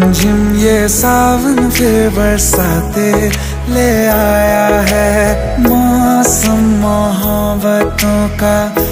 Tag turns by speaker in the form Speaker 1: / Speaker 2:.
Speaker 1: रिमझिम ये सावन फिर बरसाते ले आया है, मौसम मोहब्बतों का